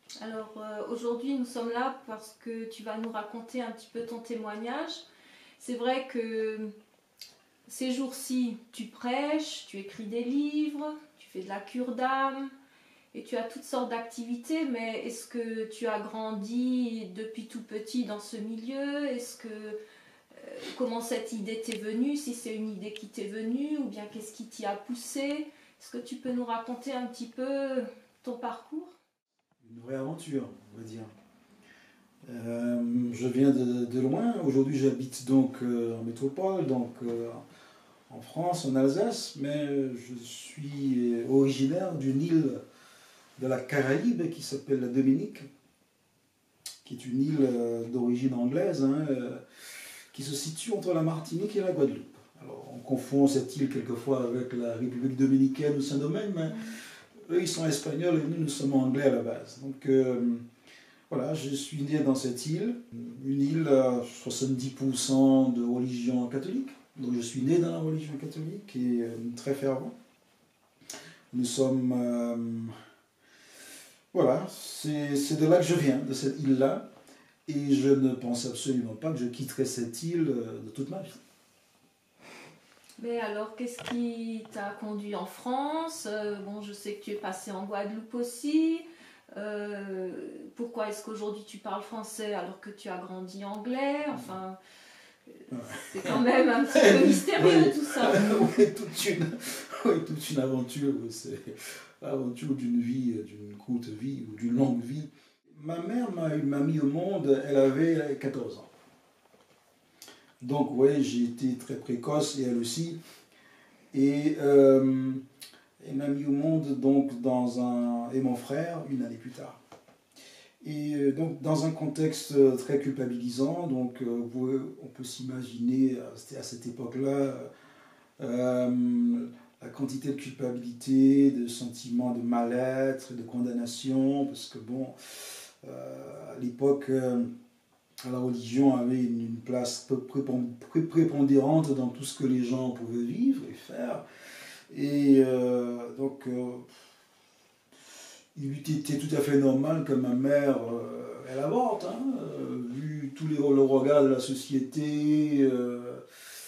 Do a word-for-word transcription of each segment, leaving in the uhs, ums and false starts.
Alors euh, aujourd'hui nous sommes là parce que tu vas nous raconter un petit peu ton témoignage. C'est vrai que ces jours-ci tu prêches, tu écris des livres, tu fais de la cure d'âme et tu as toutes sortes d'activités, mais est-ce que tu as grandi depuis tout petit dans ce milieu? Est-ce que euh, comment cette idée t'est venue? Si c'est une idée qui t'est venue ou bien qu'est-ce qui t'y a poussé? Est-ce que tu peux nous raconter un petit peu ton parcours? Une vraie aventure, on va dire. Euh, je viens de, de loin. Aujourd'hui, j'habite donc euh, en métropole, donc euh, en France, en Alsace, mais je suis originaire d'une île de la Caraïbe qui s'appelle la Dominique, qui est une île euh, d'origine anglaise, hein, euh, qui se situe entre la Martinique et la Guadeloupe. Alors, on confond cette île quelquefois avec la République dominicaine ou Saint-Domingue, mais eux, ils sont espagnols et nous, nous sommes anglais à la base. Donc, euh, voilà, je suis né dans cette île, une île à soixante-dix pour cent de religion catholique. Donc, je suis né dans la religion catholique et euh, très fervent. Nous sommes. Euh, voilà, c'est de là que je viens, de cette île-là. Et je ne pense absolument pas que je quitterai cette île euh, de toute ma vie. Mais alors, qu'est-ce qui t'a conduit en France? Euh, Bon, je sais que tu es passé en Guadeloupe aussi. Euh, pourquoi est-ce qu'aujourd'hui tu parles français alors que tu as grandi anglais? Enfin, Ouais. c'est quand même un petit peu mystérieux Oui, tout ça. oui, toute une, oui, toute une aventure. C'est l'aventure d'une vie, d'une courte vie ou d'une longue vie. Ma mère m'a mis au monde, elle avait quatorze ans. Donc, oui, j'ai été très précoce et elle aussi. Et euh, elle m'a mis au monde donc dans un. Et mon frère, une année plus tard. Et euh, donc, dans un contexte très culpabilisant, donc euh, on peut, on peut s'imaginer, c'était à cette époque-là, euh, la quantité de culpabilité, de sentiments de mal-être, de condamnation, parce que bon, euh, à l'époque, euh, la religion avait une, une place prépondérante dans tout ce que les gens pouvaient vivre et faire. Et euh, donc, euh, il était tout à fait normal que ma mère, euh, elle avorte, hein, euh, vu tous les, le regard de la société. Euh,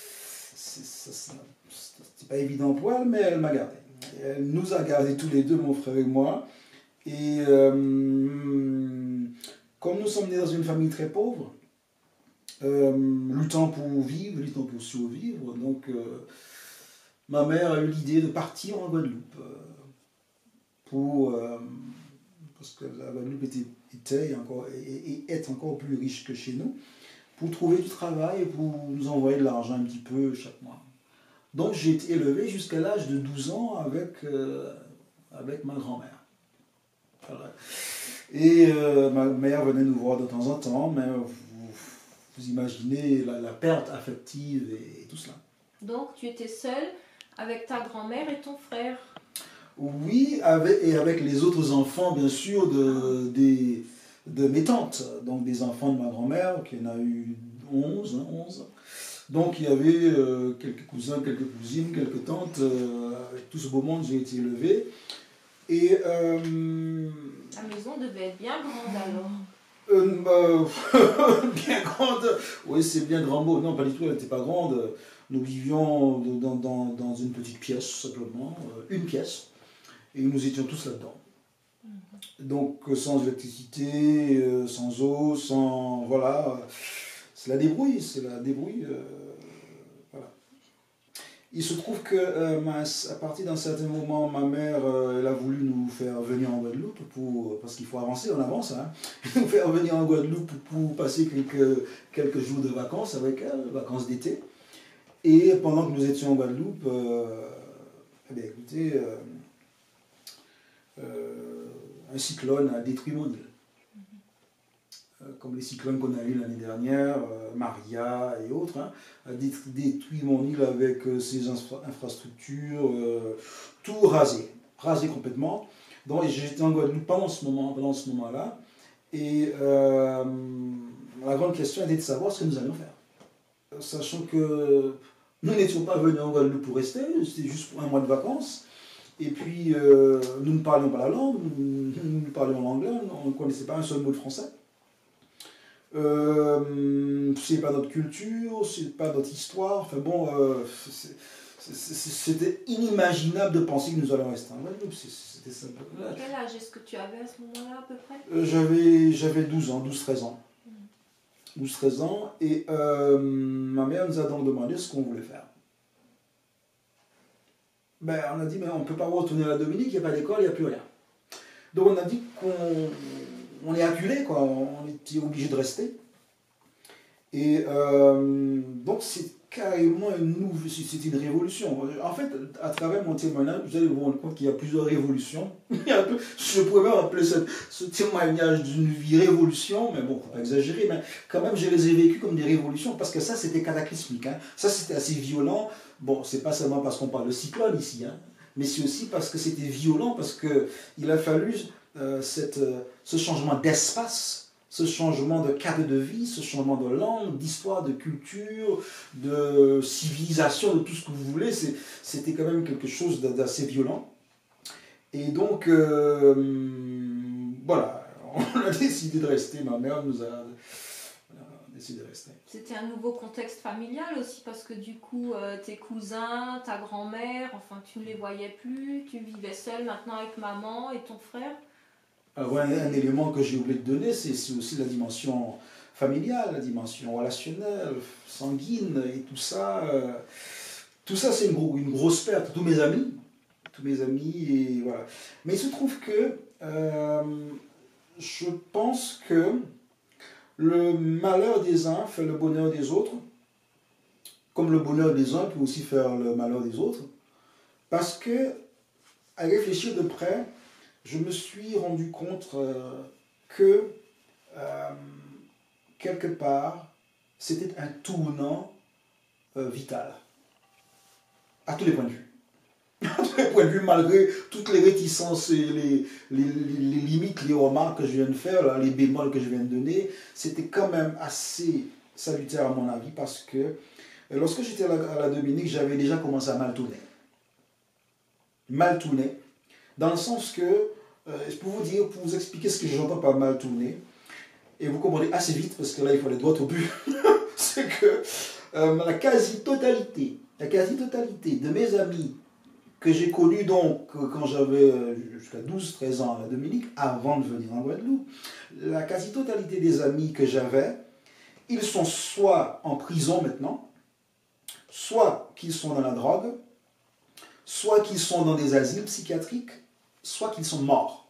c'est pas évident pour elle, mais elle m'a gardé. Elle nous a gardés tous les deux, mon frère et moi. Et euh, comme nous sommes nés dans une famille très pauvre, euh, luttant pour vivre, luttant pour survivre, donc euh, ma mère a eu l'idée de partir en Guadeloupe. Euh, pour, euh, parce que la Guadeloupe était, était encore, et, et est encore plus riche que chez nous, pour trouver du travail et pour nous envoyer de l'argent un petit peu chaque mois. Donc j'ai été élevé jusqu'à l'âge de douze ans avec, euh, avec ma grand-mère. Voilà. Et euh, ma mère venait nous voir de temps en temps, mais vous, vous imaginez la, la perte affective et, et tout cela. Donc, tu étais seul avec ta grand-mère et ton frère? Oui, avec, et avec les autres enfants, bien sûr, de, des, de mes tantes, donc des enfants de ma grand-mère, qui en a eu onze, hein, onze. Donc il y avait euh, quelques cousins, quelques cousines, quelques tantes. Euh, avec tout ce beau monde, j'ai été élevé. Et. Euh, La maison devait être bien grande alors. Euh, bah, bien grande, oui, c'est bien grand mot. Non, pas du tout, elle n'était pas grande. Nous vivions dans, dans, dans une petite pièce, simplement, une pièce, et nous étions tous là-dedans. Donc, sans électricité, sans eau, sans. Voilà. C'est la débrouille, c'est la débrouille. Euh, voilà. Il se trouve que, euh, à partir d'un certain moment, ma mère, euh, elle a voulu nous faire venir en Guadeloupe, pour, parce qu'il faut avancer, on avance, hein, nous faire venir en Guadeloupe pour passer quelques, quelques jours de vacances avec elle, vacances d'été. Et pendant que nous étions en Guadeloupe, euh, eh bien, écoutez, euh, euh, un cyclone a détruit mon île. Comme les cyclones qu'on a eu l'année dernière, euh, Maria et autres, hein, a détruit mon île avec euh, ses infra infrastructures, euh, tout rasé, rasé complètement. Donc j'étais en Guadeloupe pendant ce moment, pendant ce moment-là, et euh, la grande question était de savoir ce que nous allions faire. Sachant que nous n'étions pas venus en Guadeloupe pour rester, c'était juste pour un mois de vacances, Et puis, euh, nous ne parlions pas la langue, nous, nous parlions l'anglais, on ne connaissait pas un seul mot de français. Euh, c'est pas notre culture, c'est pas notre histoire. Enfin bon, euh, c'était inimaginable de penser que nous allions rester en Guadeloupe. C'était simple. Quel âge est-ce que tu avais à ce moment-là à peu près? euh, J'avais j'avais douze ans, douze treize ans. douze treize ans, et euh, ma mère nous a donc demandé ce qu'on voulait faire. Ben, on a dit, mais on ne peut pas retourner à la Dominique, il n'y a pas d'école, il n'y a plus rien. Donc on a dit qu'on on est acculé, quoi, on était obligé de rester. Et euh, donc c'est carrément une nouvelle, c'est une révolution. En fait, à travers mon témoignage, vous allez vous rendre compte qu'il y a plusieurs révolutions. Je pourrais même appeler ce, ce témoignage d'une vie révolution, mais bon, il ne faut pas exagérer, mais quand même, je les ai vécus comme des révolutions, parce que ça, c'était cataclysmique. Hein. Ça, c'était assez violent. Bon, c'est pas seulement parce qu'on parle de cyclone ici, hein, mais c'est aussi parce que c'était violent, parce qu'il a fallu euh, cette, euh, ce changement d'espace, ce changement de cadre de vie, ce changement de langue, d'histoire, de culture, de civilisation, de tout ce que vous voulez, c'était quand même quelque chose d'assez violent. Et donc, euh, voilà, on a décidé de rester, ma mère nous a, a décidé de rester. C'était un nouveau contexte familial aussi, parce que du coup, euh, tes cousins, ta grand-mère, enfin, tu ne les voyais plus, tu vivais seul maintenant avec maman et ton frère. Alors, un, un élément que j'ai oublié de donner, c'est aussi la dimension familiale, la dimension relationnelle, sanguine, et tout ça. Euh, tout ça, c'est une, gros, une grosse perte. Tous mes amis, tous mes amis, et voilà. Mais il se trouve que euh, je pense que le malheur des uns fait le bonheur des autres, comme le bonheur des uns peut aussi faire le malheur des autres, parce que, à réfléchir de près, je me suis rendu compte euh, que, euh, quelque part, c'était un tournant euh, vital, à tous les points de vue. À tous les points de vue, malgré toutes les réticences et les, les, les, les limites, les remarques que je viens de faire, là, les bémols que je viens de donner, c'était quand même assez salutaire à mon avis, parce que euh, lorsque j'étais à, à la Dominique, j'avais déjà commencé à mal tourner. Mal tourner. Dans le sens que, euh, je peux vous dire, pour vous expliquer ce que j'entends par mal tourner, et vous comprenez assez vite, parce que là il faut aller droit au but, c'est que euh, la quasi-totalité, la quasi-totalité de mes amis que j'ai connus donc quand j'avais euh, jusqu'à douze treize ans à la Dominique, avant de venir en Guadeloupe, la quasi-totalité des amis que j'avais, ils sont soit en prison maintenant, soit qu'ils sont dans la drogue, soit qu'ils sont dans des asiles psychiatriques, soit qu'ils sont morts.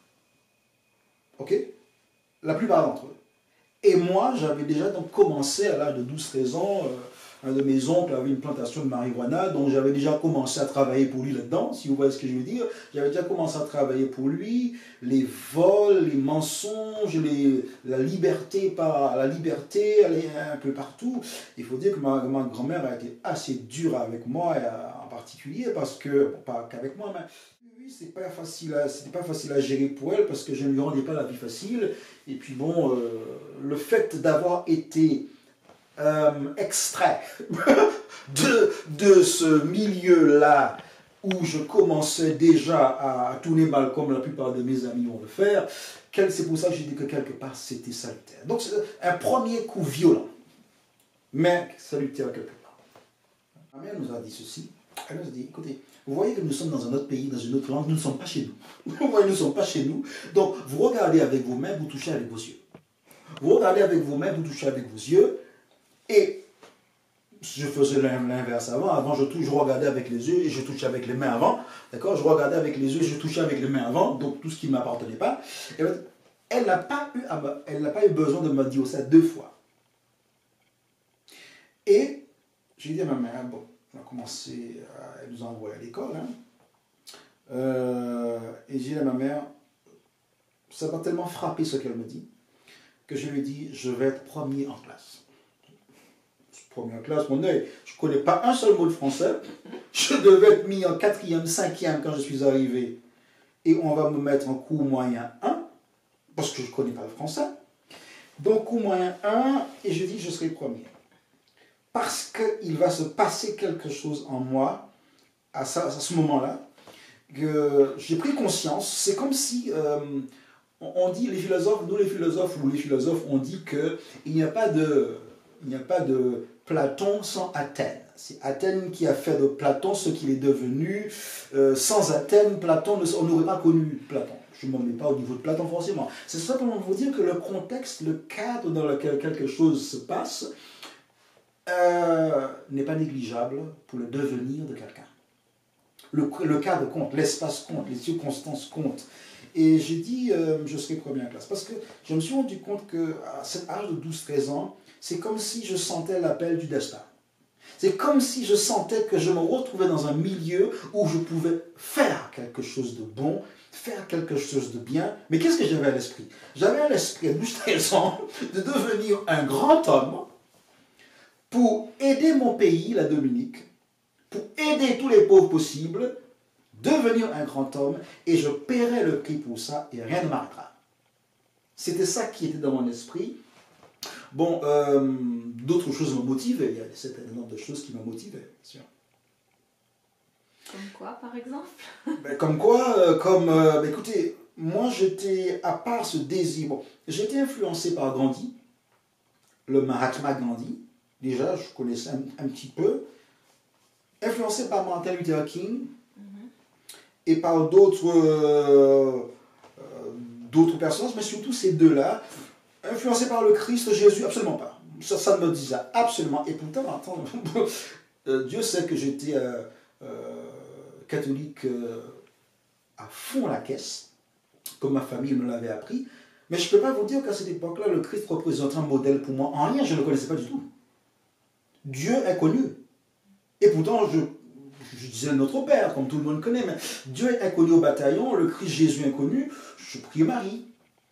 Ok? La plupart d'entre eux. Et moi, j'avais déjà donc commencé à l'âge de douze treize ans, euh, un de mes oncles avait une plantation de marijuana, donc j'avais déjà commencé à travailler pour lui là-dedans, si vous voyez ce que je veux dire. J'avais déjà commencé à travailler pour lui, les vols, les mensonges, les, la liberté par la liberté, aller un peu partout. Il faut dire que ma, ma grand-mère a été assez dure avec moi, et en particulier, parce que, pas qu'avec moi, mais oui, c'est pas facile à, c'était pas facile à gérer pour elle, parce que je ne lui rendais pas la vie facile. Et puis bon, euh, le fait d'avoir été euh, extrait de, de ce milieu-là, où je commençais déjà à tourner mal comme la plupart de mes amis vont le faire, c'est pour ça que j'ai dit que quelque part c'était salutaire. Donc c'est un premier coup violent, mais salutaire quelque part. Ma mère nous a dit ceci, elle nous a dit, écoutez, vous voyez que nous sommes dans un autre pays, dans une autre langue, nous ne sommes pas chez nous. Vous voyez, nous ne sommes pas chez nous. Donc, vous regardez avec vos mains, vous touchez avec vos yeux. Vous regardez avec vos mains, vous touchez avec vos yeux. Et je faisais l'inverse avant. Avant, je, touche, je regardais avec les yeux et je touchais avec les mains avant. D'accord? Je regardais avec les yeux et je touchais avec les mains avant. Donc, tout ce qui ne m'appartenait pas. Et elle n'a pas, pas eu besoin de me dire ça deux fois. Et j'ai dit à ma mère, bon, on a commencé, à, elle nous a envoyé à l'école, hein. euh, et j'ai dit à ma mère, ça m'a tellement frappé ce qu'elle me dit, que je lui ai dit, je vais être premier en classe. Premier en classe, mon œil, je ne connais pas un seul mot de français, je devais être mis en quatrième, cinquième quand je suis arrivé, et on va me mettre en cours moyen un, parce que je ne connais pas le français, donc cours moyen un, et je dis, je serai premier. Parce qu'il va se passer quelque chose en moi, à, ça, à ce moment-là, que j'ai pris conscience, c'est comme si, euh, on, on dit, les philosophes, nous les philosophes, ou les philosophes, on dit qu'il n'y a pas de, il n'y a pas de Platon sans Athènes. C'est Athènes qui a fait de Platon ce qu'il est devenu. Euh, sans Athènes, Platon, on n'aurait pas connu Platon. Je ne m'en mets pas au niveau de Platon forcément. C'est simplement pour vous dire que le contexte, le cadre dans lequel quelque chose se passe, euh, n'est pas négligeable pour le devenir de quelqu'un. Le, le cadre compte, l'espace compte, les circonstances comptent. Et j'ai dit, euh, je serai première classe, parce que je me suis rendu compte qu'à cet âge de douze treize ans, c'est comme si je sentais l'appel du destin. C'est comme si je sentais que je me retrouvais dans un milieu où je pouvais faire quelque chose de bon, faire quelque chose de bien. Mais qu'est-ce que j'avais à l'esprit? J'avais à l'esprit, à douze treize ans, de devenir un grand homme pour aider mon pays, la Dominique, pour aider tous les pauvres possibles, devenir un grand homme, et je paierai le prix pour ça, et rien ne m'arrêtera. C'était ça qui était dans mon esprit. Bon, euh, d'autres choses me motivaient. Il y a un certain nombre de choses qui me motivaient, bien sûr. Comme quoi, par exemple? Ben, comme quoi, euh, comme... Euh, ben, écoutez, moi, j'étais, à part ce désir... Bon, j'étais influencé par Gandhi, le Mahatma Gandhi. Déjà, je connaissais un, un petit peu. Influencé par Martin Luther King, mm-hmm. et par d'autres euh, euh, d'autres personnages, mais surtout ces deux-là. Influencé par le Christ Jésus, absolument pas. Ça, ça ne me disait absolument. Et pourtant, attends, euh, Dieu sait que j'étais euh, euh, catholique euh, à fond la caisse, comme ma famille me l'avait appris. Mais je ne peux pas vous dire qu'à cette époque-là, le Christ représentait un modèle pour moi. En rien, je ne le connaissais pas du tout. Dieu est connu. Et pourtant, je, je disais notre Père, comme tout le monde connaît, mais Dieu est inconnu au bataillon, le Christ Jésus inconnu, je priais Marie.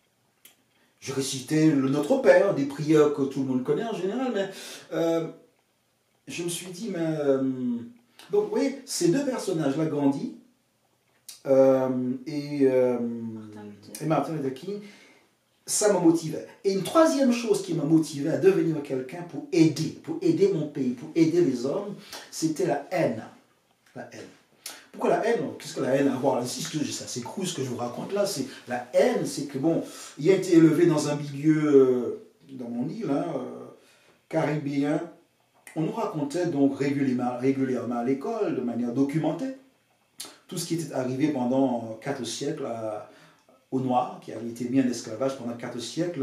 Je récitais le Notre Père, des prières que tout le monde connaît en général, mais euh, je me suis dit, mais... Euh, donc, vous voyez, ces deux personnages-là, Gandhi euh, et, euh, et Martin Luther King, ça me motivait. Et une troisième chose qui m'a motivé à devenir quelqu'un pour aider, pour aider mon pays, pour aider les hommes, c'était la haine. La haine. Pourquoi la haine? Qu'est-ce que la haine a à voir ici? C'est assez creux ce que je vous raconte là. C'est la haine, c'est que bon, il a été élevé dans un milieu, euh, dans mon île, hein, euh, caribéen. On nous racontait donc régulièrement, régulièrement à l'école, de manière documentée, tout ce qui était arrivé pendant quatre siècles à, aux Noirs, qui avaient été mis en esclavage pendant quatre siècles,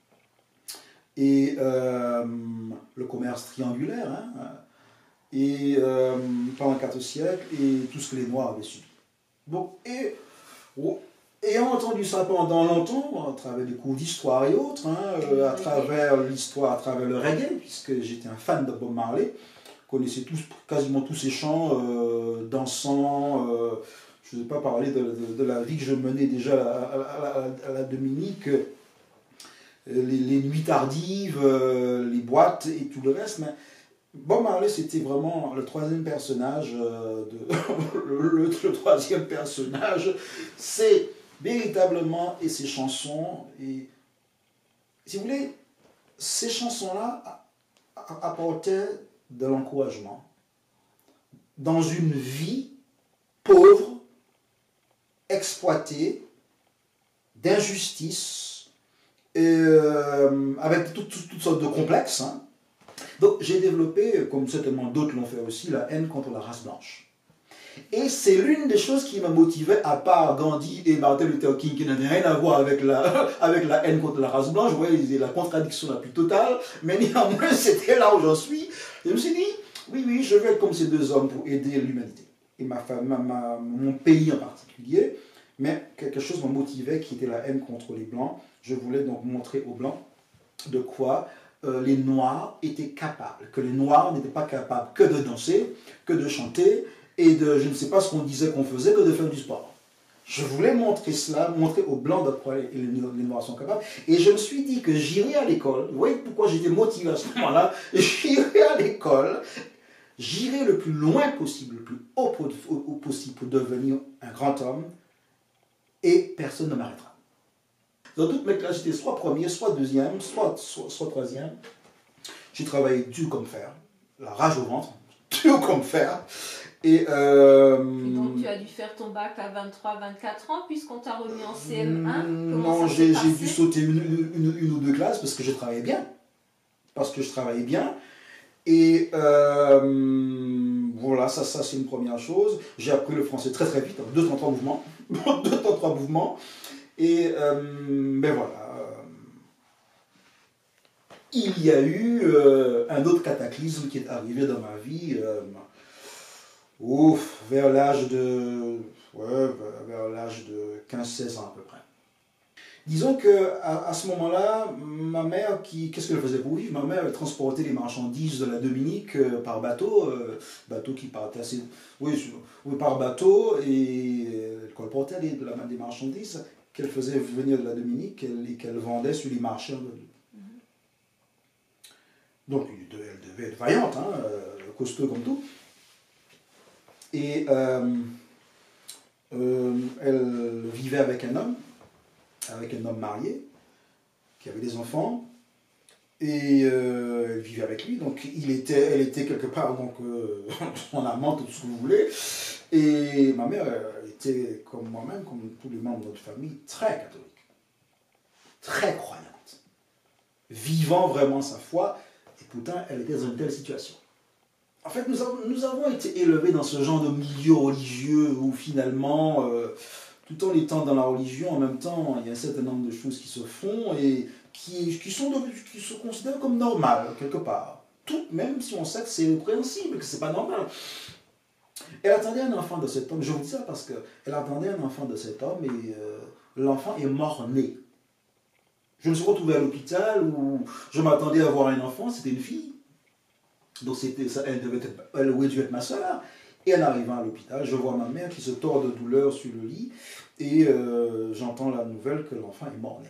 et euh, le commerce triangulaire, hein, et euh, pendant quatre siècles, et tout ce que les Noirs avaient subi. Bon, et oh, ayant entendu ça pendant longtemps, à travers des cours d'histoire et autres, hein, euh, à travers l'histoire, à travers le reggae, puisque j'étais un fan de Bob Marley, connaissais tous, quasiment tous ses chants, euh, dansant, euh, je ne vais pas parler de, de, de la vie que je menais déjà à, à, à, à la Dominique, les, les nuits tardives, euh, les boîtes et tout le reste, mais Bob Marley, c'était vraiment le troisième personnage, euh, de, le, le, le troisième personnage, c'est véritablement, et ses chansons, et si vous voulez, ces chansons-là apportaient de l'encouragement dans une vie pauvre, exploitée, d'injustice, euh, avec toutes, toutes, toutes sortes de complexes, hein. Donc j'ai développé, comme certainement d'autres l'ont fait aussi, la haine contre la race blanche. Et c'est l'une des choses qui m'a motivé, à part Gandhi et Martin Luther King, qui n'avaient rien à voir avec la, avec la haine contre la race blanche. Vous voyez, c'est la contradiction la plus totale, mais néanmoins c'était là où j'en suis. Je me suis dit, oui, oui, je vais être comme ces deux hommes pour aider l'humanité, et ma, ma, ma, mon pays en particulier. Mais quelque chose m'a motivé, qui était la haine contre les Blancs. Je voulais donc montrer aux Blancs de quoi Euh, les Noirs étaient capables, que les Noirs n'étaient pas capables que de danser, que de chanter, et de, je ne sais pas ce qu'on disait qu'on faisait, que de faire du sport. Je voulais montrer cela, montrer aux Blancs de quoi les, les, les Noirs sont capables, et je me suis dit que j'irais à l'école, vous voyez pourquoi j'étais motivé à ce moment-là, j'irais à l'école, j'irais le plus loin possible, le plus haut, haut, haut possible pour devenir un grand homme, et personne ne m'arrêtera. Dans toutes mes classes, j'étais soit premier, soit deuxième, soit, soit, soit troisième. J'ai travaillé dur comme fer, la rage au ventre, dur comme fer. Et, euh, Et donc tu as dû faire ton bac à vingt-trois vingt-quatre ans puisqu'on t'a remis en C M un. Comment non, ça s'est j'ai passé? dû sauter une, une, une ou deux classes parce que je travaillais bien. Parce que je travaillais bien. Et euh, voilà, ça, ça c'est une première chose. J'ai appris le français très très vite, deux temps trois mouvements. deux temps trois mouvements. Et euh, ben voilà. Il y a eu euh, un autre cataclysme qui est arrivé dans ma vie. Euh, ouf, vers l'âge de, ouais, vers l'âge de quinze seize ans à peu près. Disons qu'à à ce moment-là, ma mère, qui, qu'est-ce qu'elle faisait pour vivre? Ma mère, elle transportait les marchandises de la Dominique euh, par bateau, euh, bateau qui partait assez, oui, oui, par bateau, et elle colportait des, de la, des marchandises qu'elle faisait venir de la Dominique et qu'elle vendait sur les marchés en Guadeloupe. Donc elle devait être vaillante, hein, euh, costaud comme tout. Et euh, euh, elle vivait avec un homme, avec un homme marié, qui avait des enfants, et euh, elle vivait avec lui, donc il était, elle était quelque part donc, euh, son amante, tout ce que vous voulez, et ma mère était, comme moi-même, comme tous les membres de notre famille, très catholique, très croyante, vivant vraiment sa foi, et pourtant elle était dans une telle situation. En fait, nous avons, nous avons été élevés dans ce genre de milieu religieux où finalement, euh, tout en étant dans la religion, en même temps, il y a un certain nombre de choses qui se font et qui, qui, sont de, qui se considèrent comme normales, quelque part. Tout, même si on sait que c'est répréhensible, que c'est pas normal. Elle attendait un enfant de cet homme, je vous dis ça parce qu'elle attendait un enfant de cet homme et euh, l'enfant est mort-né. Je me suis retrouvé à l'hôpital où je m'attendais à voir un enfant, c'était une fille. Donc ça, elle, devait être, elle aurait dû être ma soeur. Et en arrivant à l'hôpital, je vois ma mère qui se tord de douleur sur le lit et euh, j'entends la nouvelle que l'enfant est mort-né.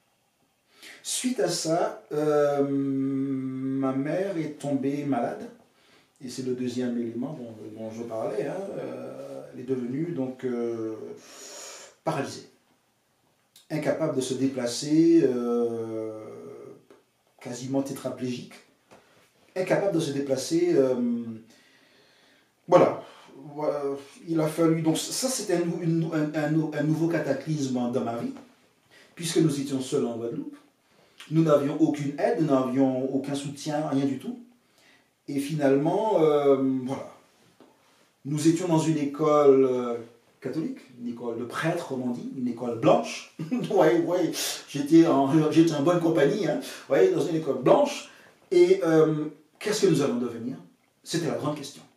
Suite à ça, euh, ma mère est tombée malade. Et c'est le deuxième élément dont, dont je parlais. Hein. Euh, elle est devenue donc euh, paralysée. Incapable de se déplacer, euh, quasiment tétraplégique. Incapable de se déplacer. Euh, voilà. Il a fallu. Donc, ça, c'était un, un, un, un nouveau cataclysme dans ma vie, puisque nous étions seuls en Guadeloupe. Nous n'avions aucune aide, nous n'avions aucun soutien, rien du tout. Et finalement, euh, voilà. Nous étions dans une école euh, catholique, une école de prêtres, comme on dit, une école blanche. Oui, oui, j'étais en, j'étais en bonne compagnie, hein. Ouais, dans une école blanche. Et euh, qu'est-ce que nous allons devenir? C'était la grande question.